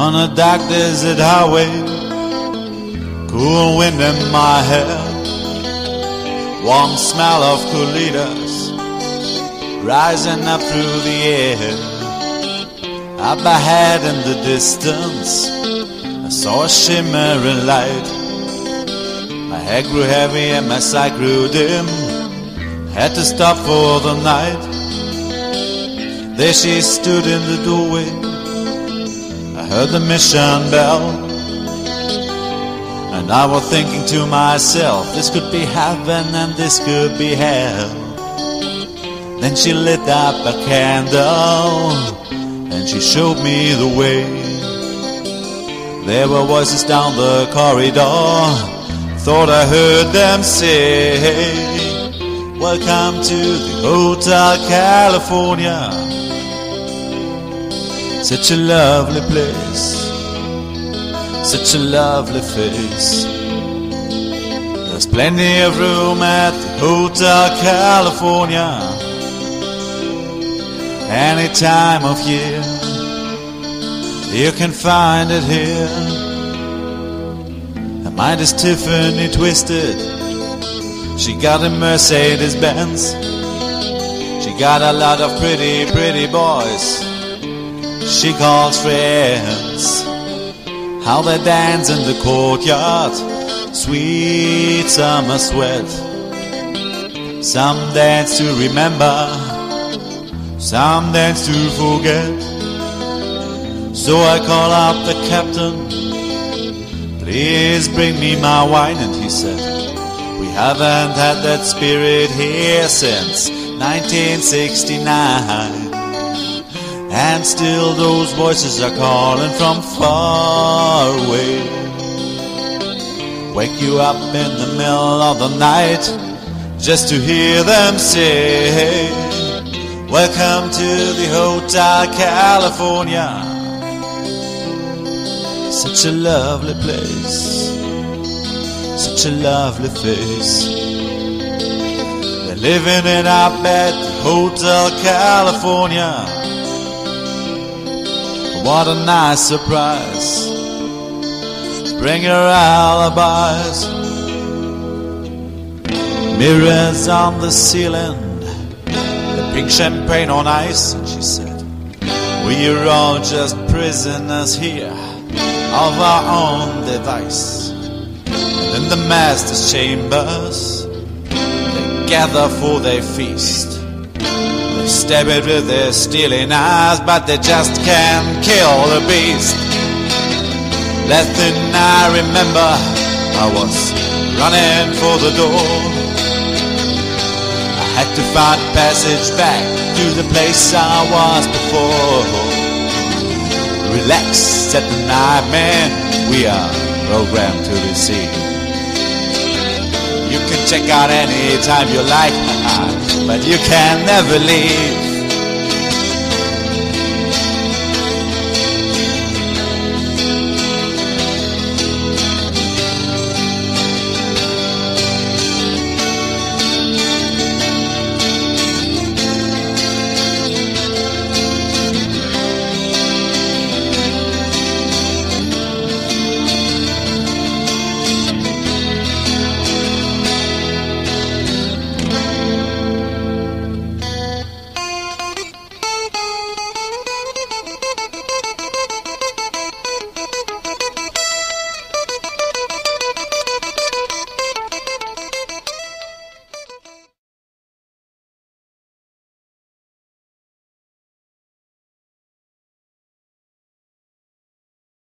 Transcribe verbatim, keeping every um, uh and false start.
on a dark desert highway, cool wind in my hair, warm smell of colitas rising up through the air. Up ahead in the distance I saw a shimmering light. My head grew heavy and my sight grew dim, had to stop for the night. There she stood in the doorway, I heard the mission bell, and I was thinking to myself, this could be heaven and this could be hell. Then she lit up a candle and she showed me the way. There were voices down the corridor, thought I heard them say, welcome to the Hotel California. Such a lovely place, such a lovely face. There's plenty of room at the Hotel California, any time of year you can find it here. Her mind is Tiffany twisted, she got a Mercedes Benz, she got a lot of pretty, pretty boys she calls friends. How they dance in the courtyard, sweet summer sweat. Some dance to remember, some dance to forget. So I call up the captain, please bring me my wine. And he said, we haven't had that spirit here since nineteen sixty-nine. And still those voices are calling from far away. Wake you up in the middle of the night just to hear them say, welcome to the Hotel California. Such a lovely place, such a lovely face. They're living it up at the Hotel California. What a nice surprise, bring your alibis. Mirrors on the ceiling, the pink champagne on ice. And she said, we're all just prisoners here of our own device. And in the master's chambers they gather for their feast. They stab it with their stealing eyes, but they just can't kill the beast. Last thing I remember, I was running for the door. I had to find passage back to the place I was before. Relax, said the night man, we are programmed to receive. You can check out any time you like, but you can never leave.